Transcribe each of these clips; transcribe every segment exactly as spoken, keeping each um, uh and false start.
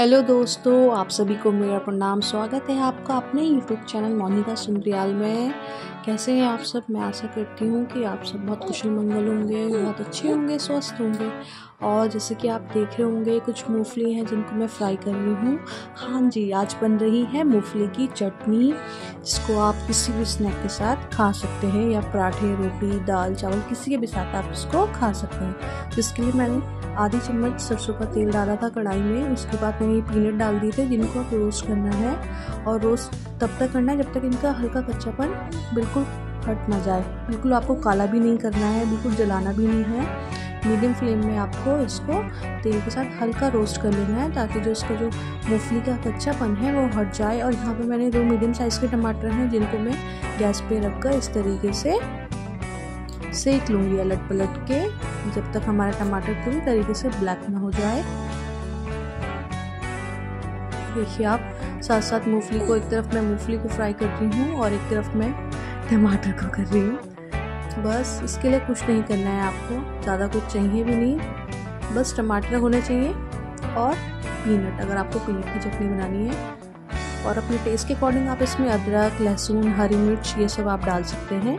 Hello दोस्तों, आप सभी को मेरा प्रणाम। स्वागत है आपका अपने यूट्यूब चैनल मोनिका सुंदरियाल में। कैसे हैं आप सब? मैं आशा करती हूँ कि आप सब बहुत कुशल मंगल होंगे, बहुत अच्छे होंगे, स्वस्थ होंगे। और जैसे कि आप देख रहे होंगे कुछ मूंगफली हैं जिनको मैं फ्राई कर रही हूँ। हाँ जी, आज बन रही है मूंगफली की चटनी, जिसको आप किसी भी स्नैक के साथ खा सकते हैं, या पराठे, रोटी, दाल, चावल किसी के भी साथ आप इसको खा सकते हैं। जिसके लिए मैंने आधी चम्मच सरसों का तेल डाला था कढ़ाई में। उसके बाद मैंने ये पीनट डाल दिए थे, जिनको आप रोस्ट करना है। और रोस्ट तब तक करना है जब तक इनका हल्का कच्चापन बिल्कुल हट ना जाए। बिल्कुल आपको काला भी नहीं करना है, बिल्कुल जलाना भी नहीं है। मीडियम फ्लेम में आपको इसको तेल के साथ हल्का रोस्ट कर लेना है, ताकि जो इसका जो मूंगफली का कच्चापन है वो हट जाए। और यहाँ पे मैंने दो मीडियम साइज़ के टमाटर हैं, जिनको मैं गैस पे रखकर इस तरीके से सेक लूँगी अलट पलट के, जब तक हमारा टमाटर पूरी तरीके से ब्लैक ना हो जाए। देखिए आप, साथ साथ मूंगफली को, एक तरफ मैं मूंगफली को फ्राई कर रही हूँ और एक तरफ मैं टमाटर को कर रही हूँ। बस इसके लिए कुछ नहीं करना है आपको, ज़्यादा कुछ चाहिए भी नहीं। बस टमाटर होने चाहिए और पीनट, अगर आपको पीनट की चटनी बनानी है। और अपने टेस्ट के अकॉर्डिंग आप इसमें अदरक, लहसुन, हरी मिर्च ये सब आप डाल सकते हैं।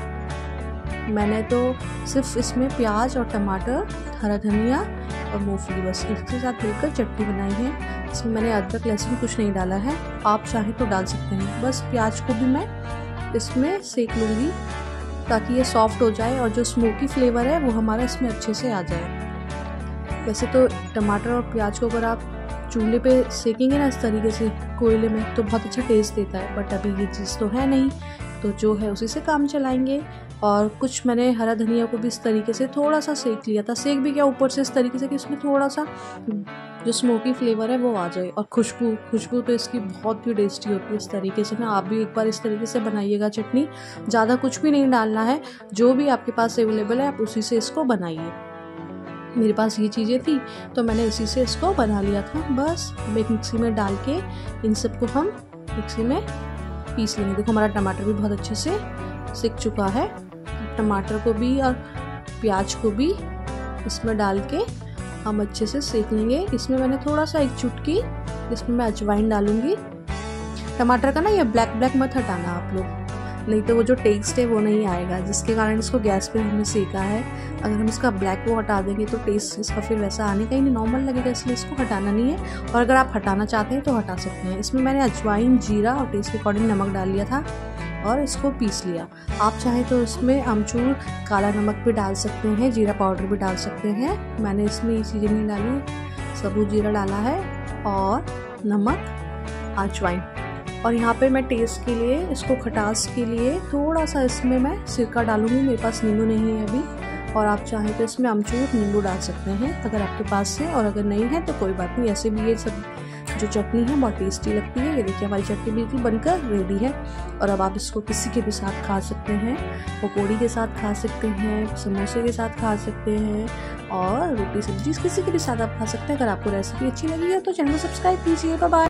मैंने तो सिर्फ इसमें प्याज और टमाटर, हरा धनिया और मूंगफली, बस इसके साथ मिलकर चटनी बनाई है। इसमें मैंने अदरक, लहसुन कुछ नहीं डाला है। आप चाहे तो डाल सकते हैं। बस प्याज को भी मैं इसमें सेक लूँगी, ताकि ये सॉफ्ट हो जाए और जो स्मोकी फ्लेवर है वो हमारा इसमें अच्छे से आ जाए। वैसे तो टमाटर और प्याज को अगर आप चूल्हे पे सेकेंगे ना इस तरीके से कोयले में, तो बहुत अच्छा टेस्ट देता है। बट अभी ये चीज़ तो है नहीं, तो जो है उसी से काम चलाएंगे। और कुछ मैंने हरा धनिया को भी इस तरीके से थोड़ा सा सेक लिया था। सेक भी क्या, ऊपर से इस तरीके से कि इसमें थोड़ा सा जो स्मोकी फ्लेवर है वो आ जाए। और खुशबू खुशबू तो इसकी बहुत ही टेस्टी होती है इस तरीके से ना। आप भी एक बार इस तरीके से बनाइएगा चटनी। ज़्यादा कुछ भी नहीं डालना है, जो भी आपके पास अवेलेबल है आप उसी से इसको बनाइए। मेरे पास ये चीज़ें थी तो मैंने इसी से इसको बना लिया था। बस एक मिक्सी में डाल के इन सबको हम मिक्सी में पीस लेंगे। देखो हमारा टमाटर भी बहुत अच्छे से सिक चुका है। टमाटर को भी और प्याज को भी इसमें डाल के हम अच्छे से सेक लेंगे। इसमें मैंने थोड़ा सा एक चुटकी इसमें मैं अजवाइन डालूंगी। टमाटर का ना ये ब्लैक ब्लैक मत हटाना आप लोग, नहीं तो वो जो टेस्ट है वो नहीं आएगा, जिसके कारण इसको गैस पे हमने सेका है। अगर हम इसका ब्लैक वो हटा देंगे तो टेस्ट इसका फिर वैसा आने का ही नहीं, नॉर्मल लगेगा। इसलिए इसको हटाना नहीं है। और अगर आप हटाना चाहते हैं तो हटा सकते हैं। इसमें मैंने अजवाइन, जीरा और टेस्ट के अकॉर्डिंग नमक डाल लिया था और इसको पीस लिया। आप चाहे तो इसमें अमचूर, काला नमक भी डाल सकते हैं, जीरा पाउडर भी डाल सकते हैं। मैंने इसमें ये चीज़ें नहीं डाली, सबूत जीरा डाला है और नमक, अजवाइन। और यहाँ पे मैं टेस्ट के लिए, इसको खटास के लिए थोड़ा सा इसमें मैं सिरका डालूंगी। मेरे पास नींबू नहीं है अभी, और आप चाहें तो इसमें अमचूर, नींबू डाल सकते हैं अगर आपके पास है। और अगर नहीं है तो कोई बात नहीं, ऐसे भी ये सब जो चटनी है बहुत टेस्टी लगती है। ये देखिए हमारी चटनी बिल्कुल बनकर रेडी है। और अब आप इसको किसी के भी साथ खा सकते हैं, पकौड़ी के साथ खा सकते हैं, समोसे के साथ खा सकते हैं, और रोटी सब्जी किसी के भी साथ आप खा सकते हैं। अगर आपको रेसिपी अच्छी लगी है तो चैनल को सब्सक्राइब कीजिए। Bye bye.